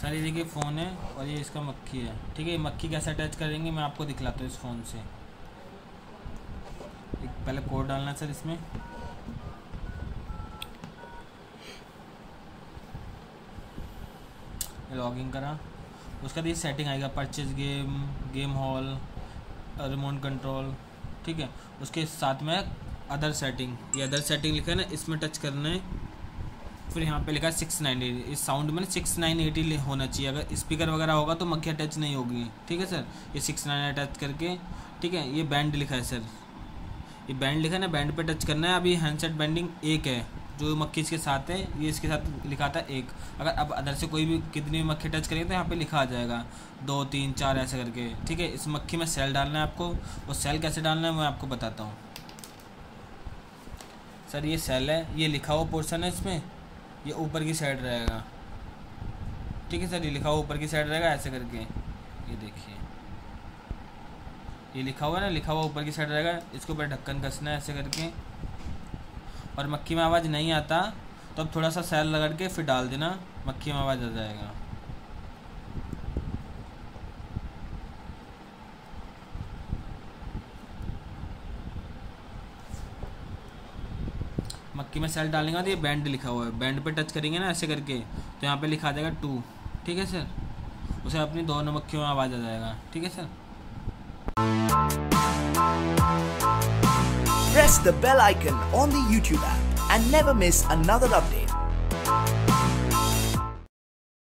Sir ये देखिए phone है और ये इसका मक्खी है, ठीक है। ये मक्खी कैसे अटैच करेंगे मैं आपको दिखलाता हूँ इस फ़ोन से। एक पहले कोड डालना है सर इसमें, लॉगिन करा, उसका ये सेटिंग आएगा, purchase game, game hall, remote control, ठीक है। उसके साथ में अदर सेटिंग, ये अदर सेटिंग लिखा है ना, इसमें टच करना है। फिर यहाँ पे लिखा है 690, इस साउंड में 6980 होना चाहिए। अगर स्पीकर वगैरह होगा तो मक्खी अटैच नहीं होगी, ठीक है सर। ये 69 अटैच करके, ठीक है। ये बैंड लिखा है सर, ये बैंड लिखा है ना, बैंड पे टच करना है। अभी हैंडसेट बैंडिंग 1 है, जो मक्खी इसके साथ है, ये इसके साथ लिखा था 1। अगर अब अदर से कोई भी कितनी भी मक्खी टच करेंगे तो यहाँ पे लिखा आ जाएगा 2 3 4 ऐसे करके, ठीक है। इस मक्खी में सेल डालना है आपको, और सेल कैसे डालना है मैं आपको बताता हूँ सर। ये सेल है, ये लिखा हुआ पोर्शन है इसमें, ये ऊपर की साइड रहेगा, ठीक है सर। ये लिखा हुआ ऊपर की साइड रहेगा ऐसे करके, ये देखिए ये लिखा हुआ है ना, लिखा हुआ ऊपर की साइड रहेगा। इसके ऊपर ढक्कन कसना है ऐसे करके, और मक्खी में आवाज़ नहीं आता तो अब थोड़ा सा सेल लगा के फिर डाल देना, मक्खी में आवाज़ आ जाएगा। मक्खी में सेल डालने के बाद ये बैंड लिखा हुआ है, बैंड पे टच करेंगे ना ऐसे करके, तो यहाँ पे लिखा आ जाएगा 2, ठीक है सर। उसे अपनी दोनों मक्खियों में आवाज़ आ जाएगा, ठीक है sir. Press the bell icon on the YouTube app and never miss another update.